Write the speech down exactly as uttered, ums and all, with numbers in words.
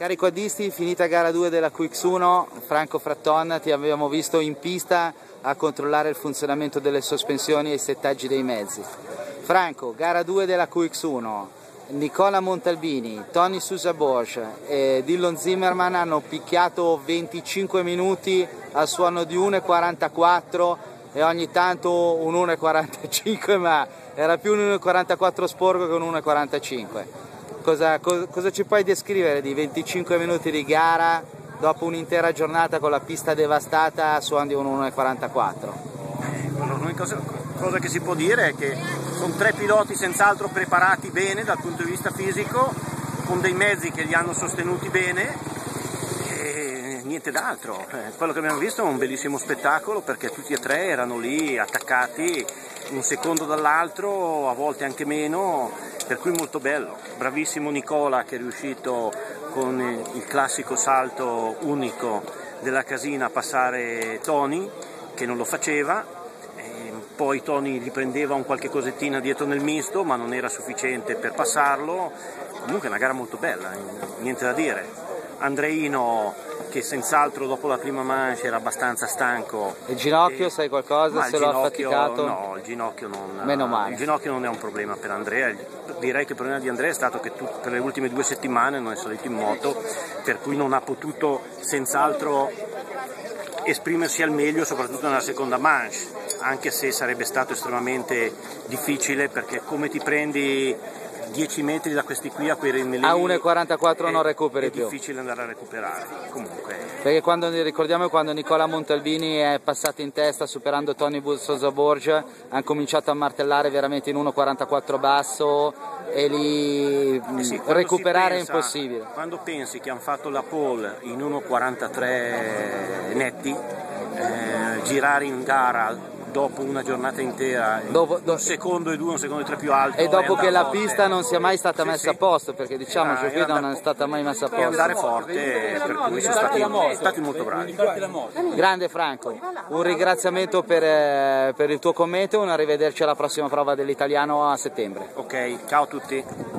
Cari quaddisti, finita gara due della Q X uno, Franco Fratton, ti abbiamo visto in pista a controllare il funzionamento delle sospensioni e i settaggi dei mezzi. Franco, gara due della Q X uno, Nicola Montalbini, Tony Sousa-Borges e Dillon Zimmerman hanno picchiato venticinque minuti al suono di uno e quarantaquattro e ogni tanto un uno e quarantacinque, ma era più un uno e quarantaquattro sporco che un uno e quarantacinque. Cosa, cosa, cosa ci puoi descrivere di venticinque minuti di gara dopo un'intera giornata con la pista devastata a suon di un uno e quarantaquattro? L'unica cosa, cosa che si può dire è che sono tre piloti senz'altro preparati bene dal punto di vista fisico, con dei mezzi che li hanno sostenuti bene e niente d'altro. Eh, quello che abbiamo visto è un bellissimo spettacolo, perché tutti e tre erano lì attaccati un secondo dall'altro, a volte anche meno, per cui molto bello. Bravissimo Nicola, che è riuscito con il classico salto unico della casina a passare Tony, che non lo faceva, e poi Tony riprendeva un qualche cosettina dietro nel misto, ma non era sufficiente per passarlo. Comunque è una gara molto bella, niente da dire. Andreino, che senz'altro dopo la prima manche era abbastanza stanco. Il ginocchio, e... sai qualcosa? Se l'ha affaticato? No, il ginocchio non... Meno male. Il ginocchio non è un problema per Andrea. Direi che il problema di Andrea è stato che tu, per le ultime due settimane non è salito in moto, per cui non ha potuto senz'altro esprimersi al meglio, soprattutto nella seconda manche, anche se sarebbe stato estremamente difficile, perché come ti prendi dieci metri da questi qui a quei ritmi lì, a uno e quarantaquattro non recuperi è più. È difficile andare a recuperare. Comunque. Perché quando ricordiamo quando Nicola Montalbini è passato in testa superando Tony Sousa-Borges, hanno cominciato a martellare veramente in uno e quarantaquattro basso e lì eh sì, recuperare pensa, è impossibile. Quando pensi che hanno fatto la pole in uno e quarantatré netti, eh, girare in gara dopo una giornata intera, dopo, do... un secondo e due, un secondo e tre più alto, e dopo che la forte. pista non sia mai stata sì, messa sì. a posto, perché diciamo che qui non è stata mai messa a posto. E andare forte, per cui sono stati, stati molto bravi. Grande Franco, un ringraziamento per, per il tuo commento e un arrivederci alla prossima prova dell'italiano a settembre. Ok, ciao a tutti.